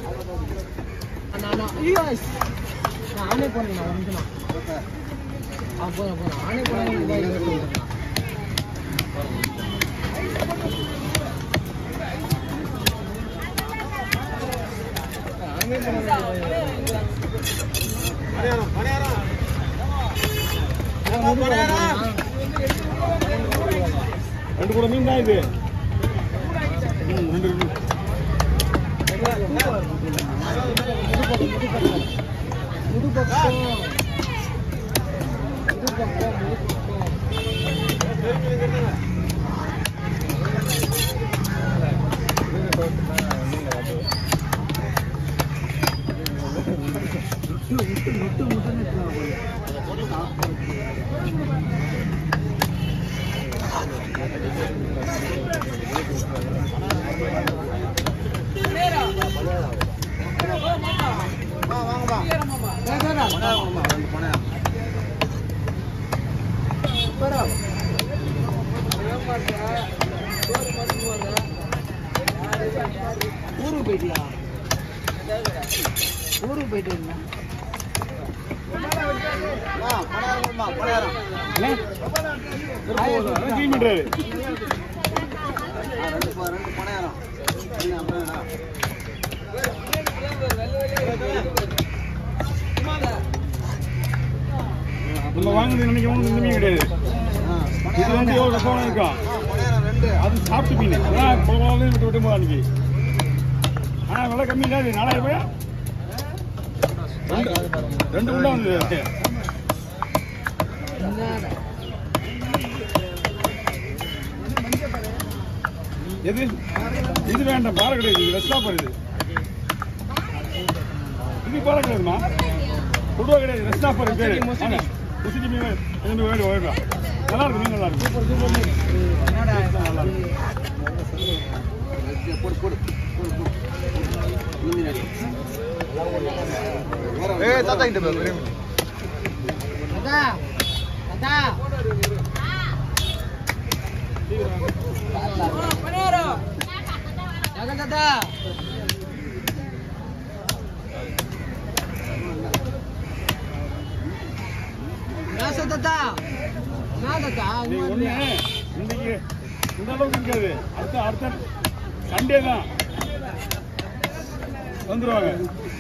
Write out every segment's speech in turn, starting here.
நானே போனேன் நானே போனேன் ரெண்டு கூட மீன் தான் இது ரெண்டு ஊருக்கு போயிட்டியா ஊருக்கு போயிட்டு இருந்தேன் நம்ம வாங்குறது நினைக்க ஒன்றுமே கிடையாது. இது வந்து எவ்வளோ போன இருக்கும் அது சாப்பிட்டு மீன் விட்டு விட்டு போது அன்னைக்கு. ஆனால் விலை கம்மி இல்லை. 4000 ரூபாயா ரெண்டு குண்டா வந்து எது இது வேண்டாம். பாறை கிடையாது. இது வெஸ்டா போகுது. இது பாறை கிடையாதுமா. கொடுவா கிடையாது. வெஸ்டா போகிற பேர் முசிடி மீன். எதுவுமே வேணும் ஓயிடலாம். நல்லா இருக்கும். மீன் நல்லா இருக்கும். நல்லா இருக்கும். இன்னைக்கு இந்த அளவுக்கு இருக்காது. அடுத்த சண்டே தான் வந்துருவாங்க.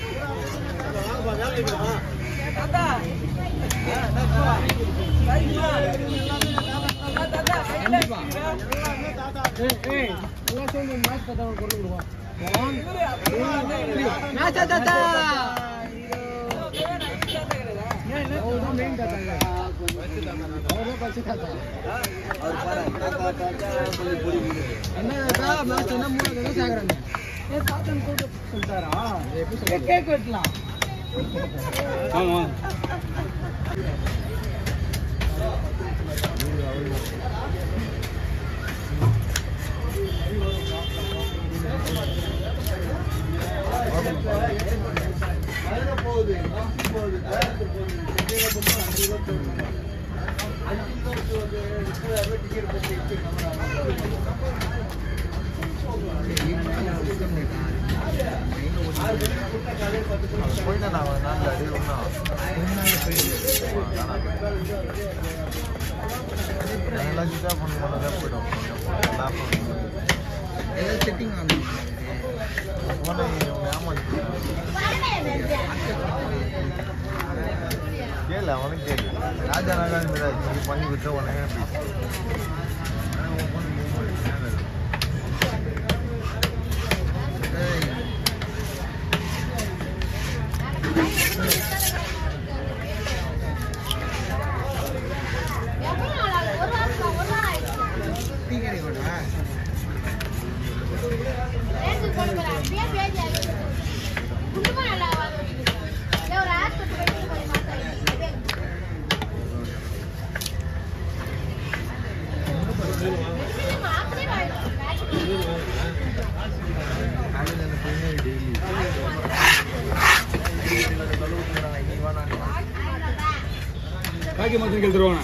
காக்கி மாசம் கெடுத்துருவாங்க.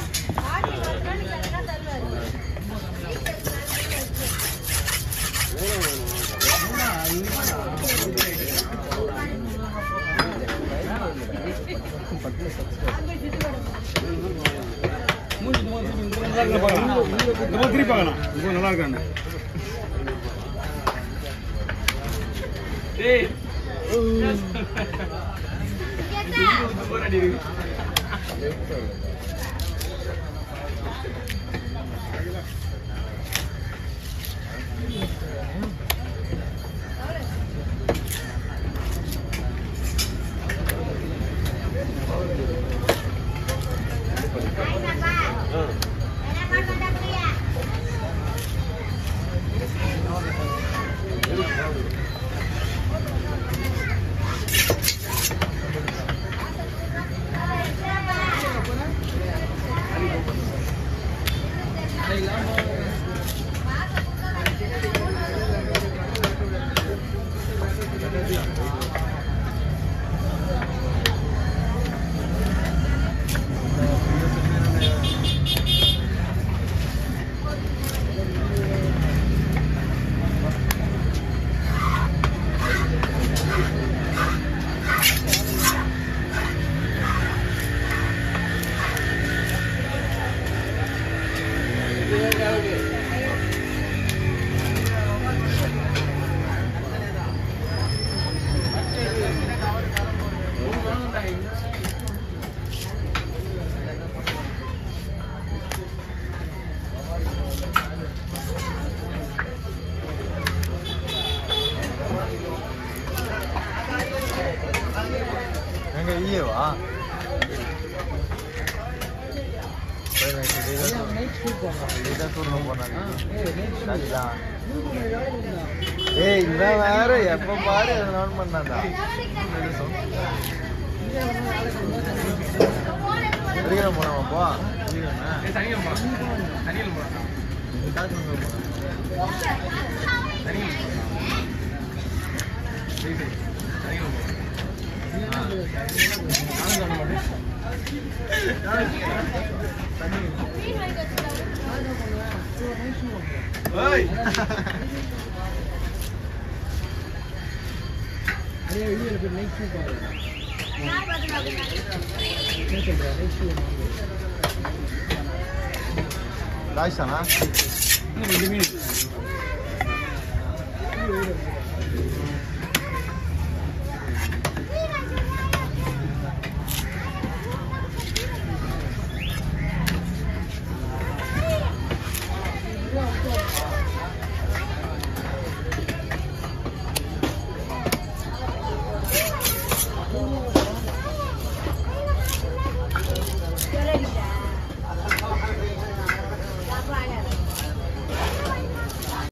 இருக்குன்னு பார்க்கலாம். இந்த மாதிரி திருப்பி பார்க்கலாம். ரொம்ப நல்லா இருக்காண்ணே. ஏய் வா ஏய் இதான் வேற எப்ப பாரு நோட் பண்ணாண்டா போனோமாப்பா ராஜ்தானா